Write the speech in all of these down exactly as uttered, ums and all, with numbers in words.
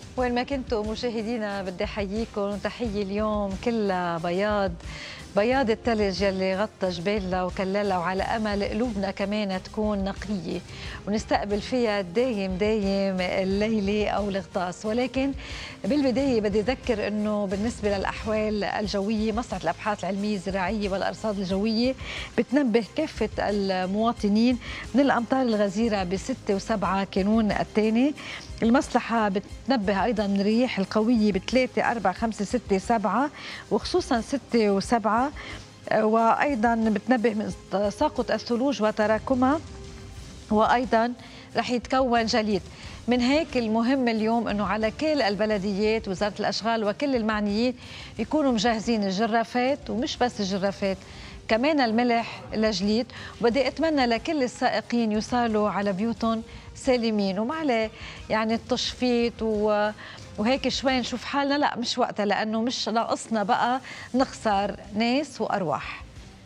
وين ما كنتوا مشاهدينا بدي احييكم تحيه اليوم كلها بياض بياض الثلج يلي غطى جبالنا وكللها، وعلى امل قلوبنا كمان تكون نقيه ونستقبل فيها دايم دايم الليله او الغطاس. ولكن بالبدايه بدي اذكر انه بالنسبه للاحوال الجويه مصلحه الابحاث العلميه الزراعيه والارصاد الجويه بتنبه كافه المواطنين من الامطار الغزيره بستة وسبعة كانون الثاني. المصلحة بتنبه أيضا من الرياح القوية بثلاثة أربعة خمسة ستة سبعة وخصوصا ستة وسبعة، وأيضا بتنبه من تساقط الثلوج وتراكمها، وأيضا رح يتكون جليد. من هيك المهم اليوم أنه على كل البلديات وزارة الأشغال وكل المعنيين يكونوا مجهزين الجرافات، ومش بس الجرافات كمان الملح لجليد. وبدي أتمنى لكل السائقين يوصلوا على بيوتهم سالمين ومعلي يعني التشفيط و... وهيك شوي نشوف حالنا. لا مش وقتها، لأنه مش ناقصنا بقى نخسر ناس وأرواح.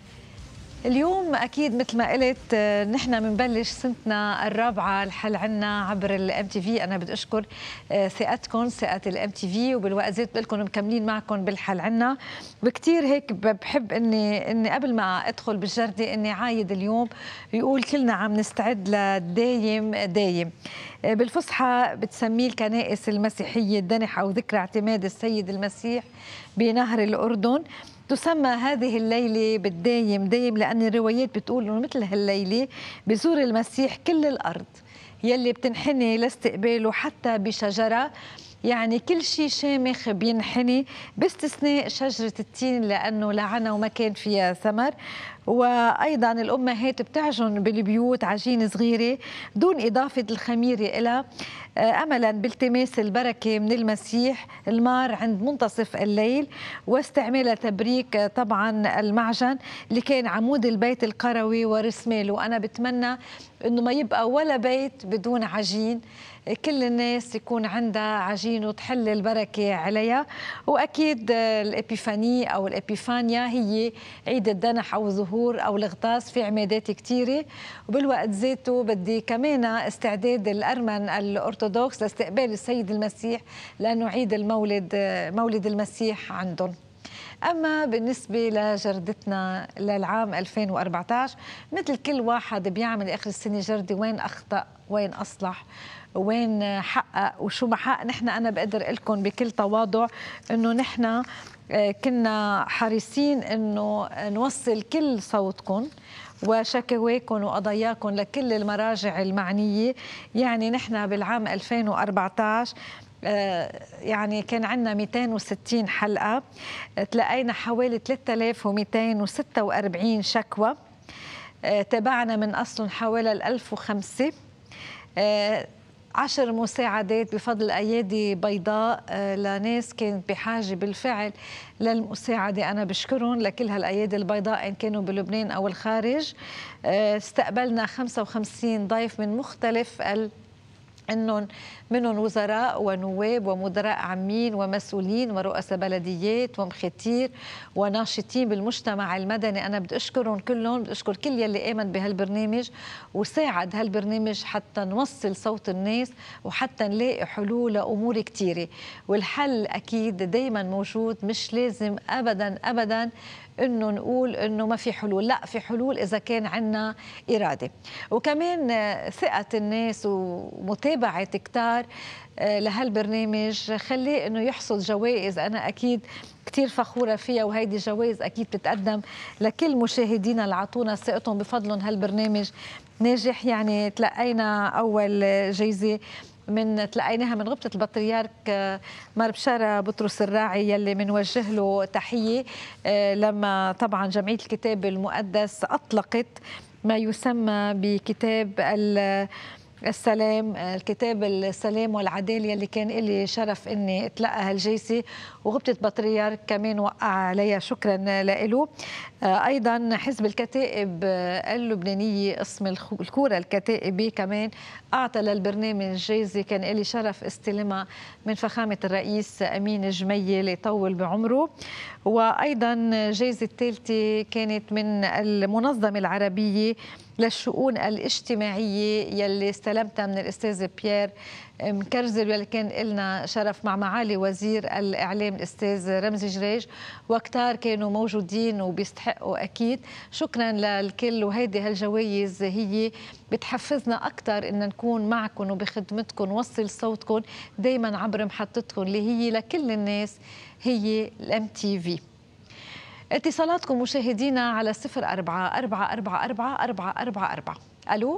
اليوم أكيد مثل ما قلت نحن بنبلش سنتنا الرابعة. الحل عنا عبر الام تي في. أنا بدي أشكر ثقتكم، ثقة الام تي في، وبالوقت زيت بقلكم مكملين معكم بالحل عنا. وكتير هيك بحب إني إني قبل ما أدخل بالجردة إني عايد اليوم يقول كلنا عم نستعد لدايم دايم. بالفصحى بتسميه الكنائس المسيحية الدنحة وذكرى اعتماد السيد المسيح بنهر الأردن. تسمى هذه الليلة بالدايم دايم لأن الروايات بتقول إنه مثل هالليلة بزور المسيح كل الأرض يلي بتنحني لاستقباله حتى بشجرة، يعني كل شيء شامخ بينحني باستثناء شجرة التين لأنه لعنة وما كان فيها ثمر. وأيضا الأمهات بتعجن بالبيوت عجين صغيرة دون إضافة الخميرة إلها أملا بالتماس البركة من المسيح المار عند منتصف الليل، واستعمال تبريك طبعا المعجن اللي كان عمود البيت القروي ورسماله. وأنا بتمنى أنه ما يبقى ولا بيت بدون عجين، كل الناس يكون عندها عجين وتحل البركة عليها. وأكيد الإبيفانية أو الإبيفانيا هي عيد الدنح أو ظهور أو الغطاس في عمادات كتيرة. وبالوقت ذاته بدي كمان استعداد الأرمن الأرثوذكس لاستقبال السيد المسيح لأنه عيد المولد مولد المسيح عندهم. أما بالنسبة لجردتنا للعام ألفين وأربعة عشر، مثل كل واحد بيعمل آخر السنة جردة وين أخطأ وين أصلح وين حقق وشو ما حقق. نحن أنا بقدر لكم بكل تواضع إنه نحن كنا حريصين إنه نوصل كل صوتكم وشكواكم وقضاياكم لكل المراجع المعنية. يعني نحن بالعام ألفين وأربعة عشر يعني كان عندنا مئتين وستين حلقة، تلقينا حوالي ثلاثة آلاف ومئتين وستة وأربعين شكوى، تابعنا من أصل حوالي ألف وخمسة، عشر مساعدات بفضل أيادي بيضاء لناس كانت بحاجة بالفعل للمساعدة. أنا بشكرهم لكل هالأيادي البيضاء إن كانوا بلبنان أو الخارج. استقبلنا خمسة وخمسين ضيف من مختلف ال انهم منهم وزراء ونواب ومدراء عامين ومسؤولين ورؤساء بلديات ومخاتير وناشطين بالمجتمع المدني. انا بدي اشكرهم كلهم، بدي اشكر كل يلي امن بهالبرنامج وساعد هالبرنامج حتى نوصل صوت الناس وحتى نلاقي حلول لامور كثيره. والحل اكيد دائما موجود، مش لازم ابدا ابدا انه نقول انه ما في حلول، لا في حلول اذا كان عندنا اراده. وكمان ثقه الناس ومتابعه كتار لهالبرنامج خليه انه يحصل جوائز. انا اكيد كثير فخوره فيها، وهيدي جوائز اكيد بتقدم لكل مشاهدينا اللي عطونا ثقتهم بفضلهم هالبرنامج ناجح. يعني تلقينا اول جايزه من تلقيناها من غبطة البطريرك مار بشارة بطرس الراعي يلي بنوجه له تحية، لما طبعا جمعية الكتاب المقدس أطلقت ما يسمى بكتاب السلام، الكتاب السلام والعدالة اللي كان لي شرف اني اتلقى هالجيسة، وغبطة بطريرك كمان وقع عليها، شكرا له. ايضا حزب الكتائب اللبنانية قسم الكورة الكتائبي كمان اعطى للبرنامج جايزة كان لي شرف استلمها من فخامة الرئيس امين جميل يطول بعمره. وايضا جايزة الثالثة كانت من المنظمة العربية للشؤون الاجتماعية يلي استلمتها من الأستاذ بيير مكرزل، واللي كان لنا شرف مع معالي وزير الإعلام الأستاذ رمزي جريج، وكتار كانوا موجودين وبيستحقوا أكيد. شكرا للكل، وهيدي هالجوائز هي بتحفزنا أكثر إن نكون معكم وبخدمتكم، وصل صوتكم دايما عبر محطتكم اللي هي لكل الناس، هي الام تي في. اتصالاتكم مشاهدينا على صفر أربعة أربعة أربعة أربعة أربعة أربعة أربعة. ألو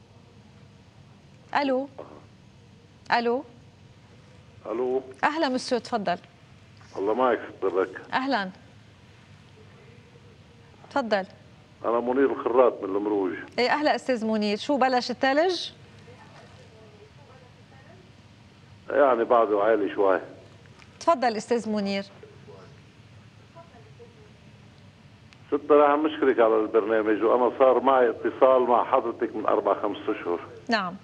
ألو ألو ألو. أهلا مسيو، تفضل. الله معك سترك. أهلا، تفضل. أنا منير الخراط من المروج. إيه أهلا أستاذ منير، شو بلش الثلج؟ يعني بعده عالي شوي. تفضل أستاذ منير. ستة راح مشكرك على البرنامج، وأنا صار معي اتصال مع حضرتك من أربع خمس أشهر. نعم.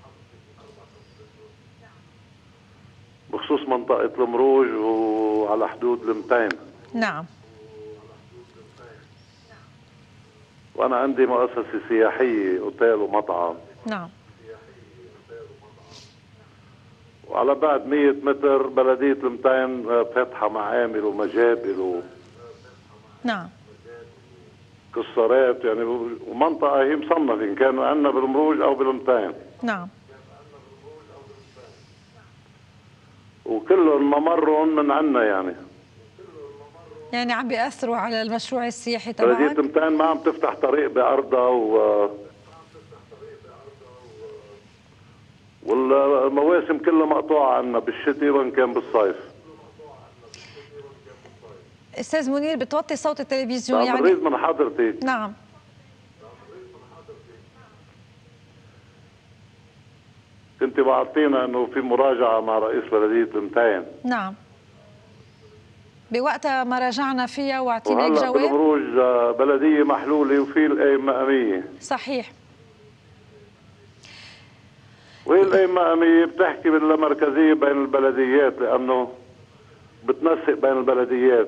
بخصوص منطقة المروج وعلى حدود المتين. نعم. وأنا عندي مؤسسة سياحية، أوتيل ومطعم. نعم. وعلى بعد مية متر بلدية المتين فاتحة معامل ومجابل و نعم. كسارات يعني، ومنطقة هي مصنفة إن كانوا عندنا بالمروج أو بالمتين. نعم. وكلهم ممرهم من عنا يعني. يعني عم بيأثروا على المشروع السياحي تبعك؟ بلدية المتين ما عم تفتح طريق بأرضها، و والمواسم كلها مقطوعة عنا بالشتي وإن كان بالصيف. استاذ منير بتوطي صوت التلفزيون يعني؟ يعني بريد من حضرتك. نعم. كنت بعطينا انه في مراجعة مع رئيس بلدية المتين. نعم. بوقتها ما راجعنا فيها واعطيناك جواب. وهلا بالمروج بلدية محلولة وفي القايمة مقامية. صحيح. وهي القايمة مقامية بتحكي باللامركزية بين البلديات، لأنه بتنسق بين البلديات.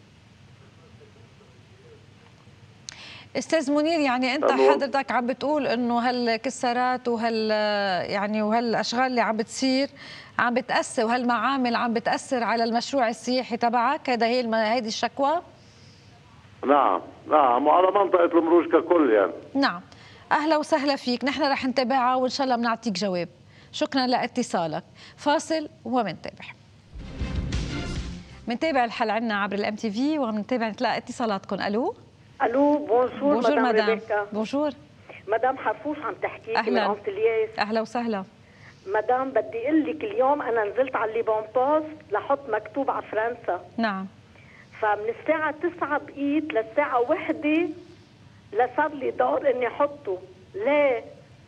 استاذ منير، يعني انت حضرتك عم بتقول انه هالكسارات وهال يعني وهالاشغال اللي عم بتصير عم بتاثر، وهالمعامل عم بتاثر على المشروع السياحي تبعك، هذا هي الم... هيدي الشكوى؟ نعم نعم، وعلى منطقة المروج ككل يعني. نعم. اهلا وسهلا فيك، نحن رح نتابعها وان شاء الله بنعطيك جواب. شكرا لاتصالك. فاصل ومنتابع. منتابع الحل عنا عبر الام تي في، ومنتابع نتلاقى اتصالاتكم. الو الو. بونجور. بونجور مدام. بونجور مدام حرفوش عم تحكيكي من أنطلياس. اهلا وسهلا مدام. بدي اقول لك اليوم انا نزلت على الليبون بوست لحط مكتوب على فرنسا. نعم. فمن الساعه تسعة بقيت للساعه واحدة لصار لي دور اني احطه. ليه؟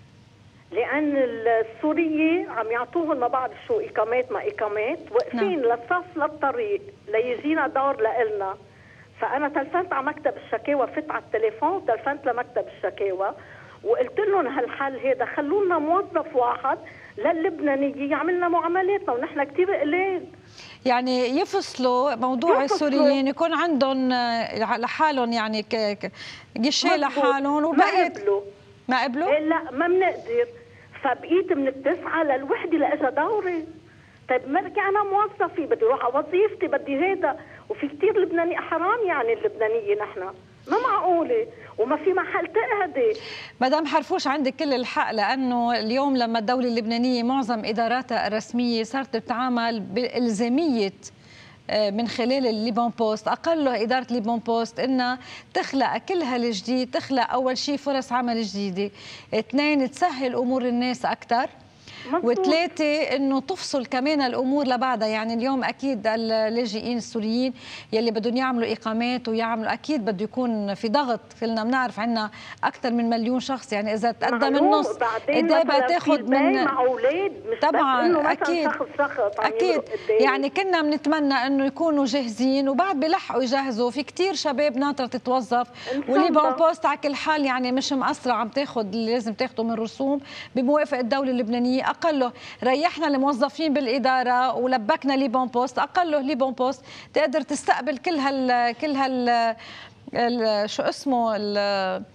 لان السوريه عم يعطوهم ما بعرف شو اقامات ما اقامات، واقفين نعم. للصف للطريق ليجينا دور لإلنا. فأنا تلفنت على مكتب الشكاوى، فت على التليفون تلفنت لمكتب الشكاوى وقلت لهم هالحل هذا خلوا لنا موظف واحد للبنانية يعمل لنا معاملاتنا، ونحن كثير قليل. يعني يفصلوا موضوع يفصلوا. السوريين يكون عندهم لحالهم يعني جيشيه لحالهم، وبقيت ما قبلوا ما قبلوا؟ إيه لا ما بنقدر. فبقيت من التسعة للوحدة لأجا دوري. طيب مركي أنا موظفة بدي أروح على وظيفتي، بدي هيدا، وفي كثير لبناني حرام يعني اللبنانية نحن ما معقولة وما في محل تقهدي. مدام حرفوش عندك كل الحق، لأنه اليوم لما الدولة اللبنانية معظم إداراتها الرسمية صارت تتعامل بإلزامية من خلال الليبون بوست، أقله إدارة الليبون بوست إنها تخلق كل هالجديد، تخلق أول شيء فرص عمل جديدة، اثنين تسهل أمور الناس أكثر، وثلاثة انه تفصل كمان الامور لبعضها. يعني اليوم اكيد اللاجئين السوريين يلي بدهم يعملوا اقامات ويعملوا اكيد بده يكون في ضغط، كلنا بنعرف عندنا اكثر من مليون شخص، يعني اذا تقدم النص اذا بتاخذ من مع اولاد مش طبعا اكيد شخص شخص اكيد يعني كنا بنتمنى انه يكونوا جاهزين وبعد بيلحقوا يجهزوا. في كثير شباب ناطره تتوظف، وليبون بوست على كل حال يعني مش مقصره، عم تاخذ اللي لازم تاخذه من رسوم بموافقه الدوله اللبنانيه. أقله ريحنا الموظفين بالإدارة ولبكنا ليبون بوست، أقله ليبون بوست تقدر تستقبل كل هال كل هال شو اسمه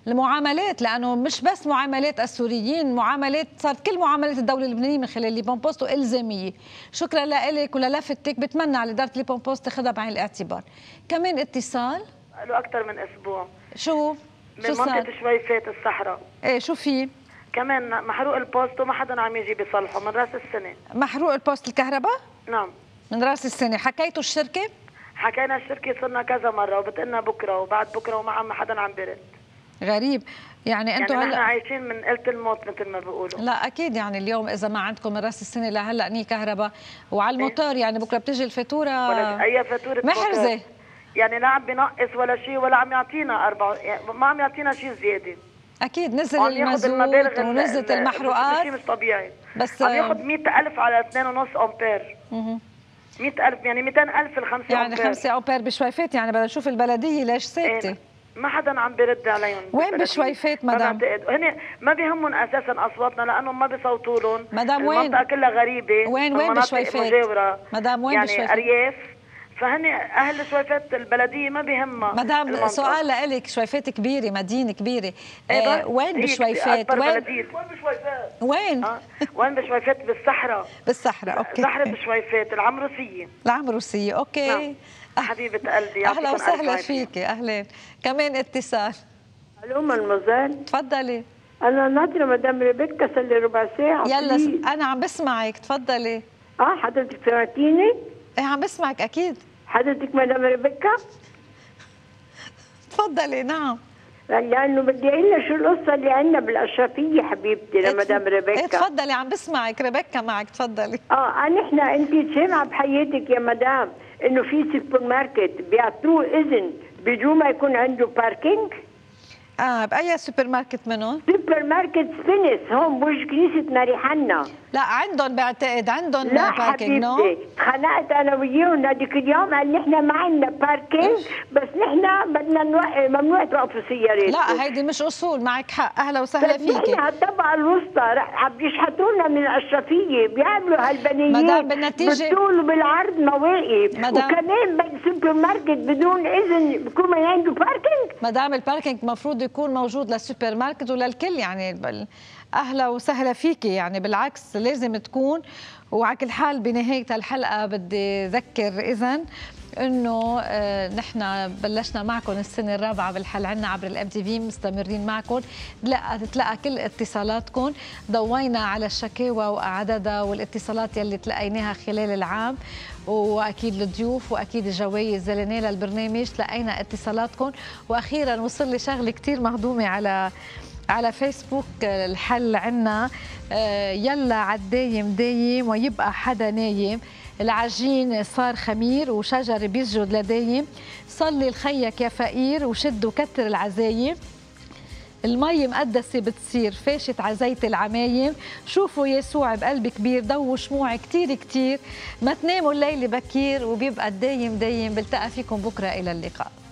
المعاملات، لانه مش بس معاملات السوريين، معاملات صارت كل معاملات الدوله اللبنانيه من خلال ليبون بوست والزاميه. شكرا لك وللفتك، بتمنى على اداره ليبون بوست تاخذها بعين الاعتبار. كمان اتصال له اكثر من اسبوع. شو؟ من منطقه شويفات الصحراء. ايه شو في؟ كمان محروق البوست وما حدا عم يجي بيصلحه من راس السنه. محروق البوست الكهرباء؟ نعم من راس السنه. حكيتوا الشركه؟ حكينا الشركه صرنا كذا مره وبتقلنا بكره وبعد بكره وما عم حدا عم برد. غريب. يعني انتم يعني هلا نحن عايشين من قلة الموت مثل ما بيقولوا. لا اكيد، يعني اليوم اذا ما عندكم من راس السنه لهلا ني كهرباء وعلى الموتور، يعني بكره بتجي الفاتوره ولا اي فاتوره محرزه، يعني لا عم بينقص ولا شيء ولا عم يعطينا أربعة، يعني ما عم يعطينا شيء زياده. اكيد نزل المازوت ونزلت المحروقات، شيء مش طبيعي. بس عم ياخذ مئة ألف على اثنين ونص امبير. اها مئة ألف يعني مئتين ألف ال خمسة يعني امبير، يعني خمسة امبير بشويفات. يعني بدنا نشوف البلديه ليش ساكته. ايه ما حدا عم بيرد عليهم. وين بشويفات مدام؟ هن ما بيهمهم اساسا اصواتنا لانهم ما بيصوتوا لهم. مدام وين؟ المنطقه كلها غريبه. وين وين بشويفات؟ مجاوره مدام وين يعني بشويفات؟ ارياف. فهن اهل شويفات البلديه ما بيهمها. مدام سؤال لك، شويفات كبيره، مدينه كبيره. ايه آه وين بشويفات؟ وين وين بشويفات؟ وين؟ آه. وين بشويفات؟ بالصحراء. بالصحراء اوكي. صحراء بشويفات العمروسيه. العمروسيه اوكي. نعم. حبيبه قلبي اهلا وسهلا فيكي. اهلا. كمان اتصال. الو مدموزيل. تفضلي. انا ناطره مدام ريبيكا صار لي ربع ساعه. يلا س... انا عم بسمعك، تفضلي. اه حضرتك سمعتيني؟ ايه عم بسمعك اكيد. حضرتك مدام ريبيكا؟ تفضلي. نعم. لانه بدي اقول لها شو القصه اللي عندنا بالاشرفيه حبيبتي لمدام ريبيكا. ايه تفضلي، عم بسمعك. ريبيكا معك، تفضلي. اه نحن انت سامعه بحياتك يا مدام انه في سوبر ماركت بيعطوه اذن بدون ما يكون عنده باركينج؟ اه باي سوبر ماركت منهم؟ سوبر ماركت سبينس هون بوجه كنيسه ماري حنا. لا عندهم، بعتقد عندهم لا باركينج. نو لا تخانقت انا وياهم هذيك اليوم، قال نحن ما عندنا باركينج بس نحن بدنا نوقف، ممنوع توقفوا سيارات. لا هيدي مش اصول، معك حق. اهلا وسهلا فيكي. نحن على الطبقه الوسطى رح بيشحتوا لنا من الاشرفيه، بيعملوا هالبنيات مدام بالنتيجه بالطول وبالعرض مواقف، وكمان بالسوبر ماركت بدون اذن بكون ما عنده باركينج. مدام الباركينج المفروض يكون موجود للسوبر ماركت وللكل، يعني اهلا وسهلا فيكي. يعني بالعكس لازم تكون. وعلى كل حال بنهايه الحلقه بدي اذكر اذا انه آه نحن بلشنا معكم السنه الرابعه بالحل عنا عبر الام تي في، مستمرين معكم. لا تتلقى كل اتصالاتكم، ضوينا على الشكاوى وعددها والاتصالات يلي تلقيناها خلال العام، واكيد الضيوف واكيد الجوائز اللي نالها البرنامج. تلقينا اتصالاتكم. واخيرا وصل لي شغله كثير مهضومه على على فيسبوك، الحل عنا يلا عالدايم دايم ويبقى حدا نايم. العجين صار خمير وشجر بيسجد لدايم. صلي لخيك يا فقير وشد وكتر العزايم. المي مقدسة بتصير فاشت عزيت العمايم. شوفوا يسوع بقلب كبير ضووا شموع كتير كتير. ما تناموا الليل بكير وبيبقى الدايم دايم. بلتقى فيكم بكرة. إلى اللقاء.